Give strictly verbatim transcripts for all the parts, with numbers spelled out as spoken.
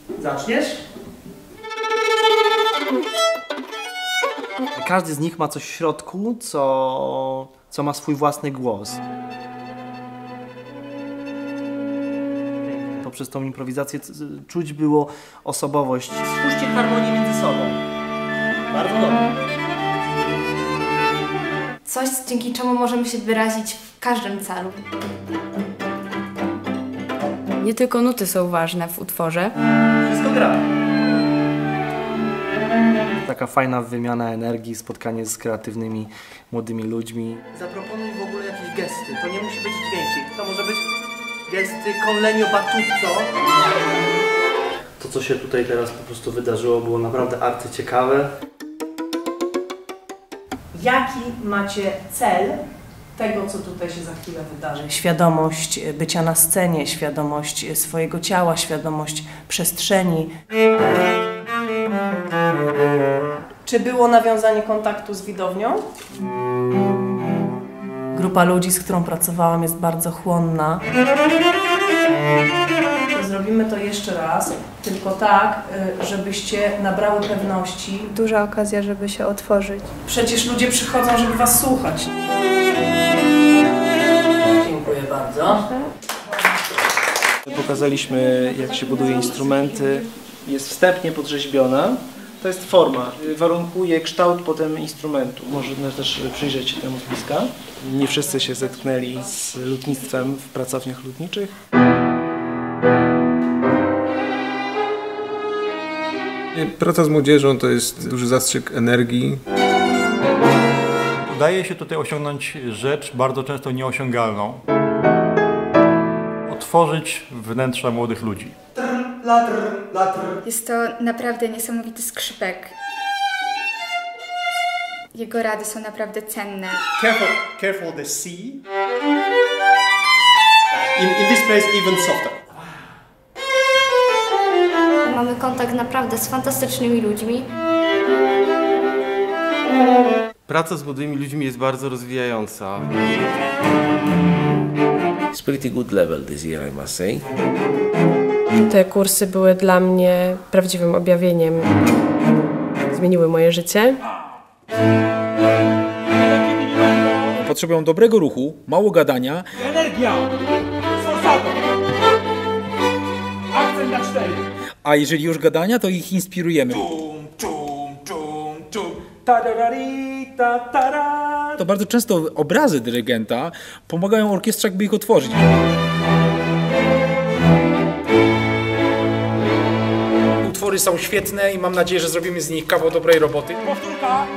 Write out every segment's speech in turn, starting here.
Zaczniesz? Każdy z nich ma coś w środku, co, co ma swój własny głos. Poprzez tą improwizację czuć było osobowość. Stwórzcie harmonię między sobą. Bardzo dobrze. Coś, dzięki czemu możemy się wyrazić w każdym celu. Nie tylko nuty są ważne w utworze. Wszystko gra. Taka fajna wymiana energii, spotkanie z kreatywnymi, młodymi ludźmi. Zaproponuj w ogóle jakieś gesty. To nie musi być dźwięki. To może być gesty con legno battuto. To, co się tutaj teraz po prostu wydarzyło, było naprawdę arcyciekawe. Jaki macie cel tego, co tutaj się za chwilę wydarzy? Świadomość bycia na scenie, świadomość swojego ciała, świadomość przestrzeni. Czy było nawiązanie kontaktu z widownią? Grupa ludzi, z którą pracowałam, jest bardzo chłonna. Zrobimy to jeszcze raz, tylko tak, żebyście nabrały pewności. Duża okazja, żeby się otworzyć. Przecież ludzie przychodzą, żeby was słuchać. Dziękuję bardzo. Pokazaliśmy, jak się buduje instrumenty. Jest wstępnie podrzeźbiona. To jest forma. Warunkuje kształt potem instrumentu. Można też przyjrzeć się temu z bliska. Nie wszyscy się zetknęli z lutnictwem w pracowniach lutniczych. Praca z młodzieżą to jest duży zastrzyk energii. Udaje się tutaj osiągnąć rzecz bardzo często nieosiągalną. Otworzyć wnętrza młodych ludzi. Jest to naprawdę niesamowity skrzypek. Jego rady są naprawdę cenne. Careful, careful the C. In, in this place even softer. Mamy kontakt naprawdę z fantastycznymi ludźmi. Praca z młodymi ludźmi jest bardzo rozwijająca. It's pretty good level this year, I must say. Te kursy były dla mnie prawdziwym objawieniem. Zmieniły moje życie. Potrzebują dobrego ruchu, mało gadania. Energia! Forsado! Akcent na cztery. A jeżeli już gadania, to ich inspirujemy. To bardzo często obrazy dyrygenta pomagają orkiestrze, jakby ich otworzyć. Utwory są świetne i mam nadzieję, że zrobimy z nich kawał dobrej roboty. Powtórka!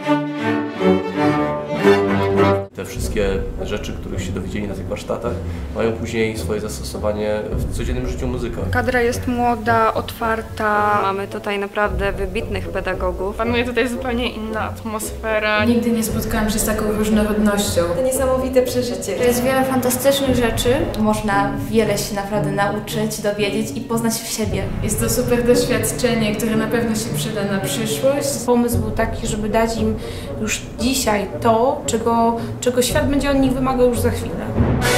Te wszystkie rzeczy, których się dowiedzieli na tych warsztatach, mają później swoje zastosowanie w codziennym życiu muzyka. Kadra jest młoda, otwarta. Mamy tutaj naprawdę wybitnych pedagogów. Panuje tutaj zupełnie inna atmosfera. Nigdy nie spotkałam się z taką różnorodnością. To niesamowite przeżycie. To jest wiele fantastycznych rzeczy. Można wiele się naprawdę nauczyć, dowiedzieć i poznać w siebie. Jest to super doświadczenie, które na pewno się przyda na przyszłość. Pomysł był taki, żeby dać im już dzisiaj to, czego, czego świat będzie od nich wymagał już za chwilę.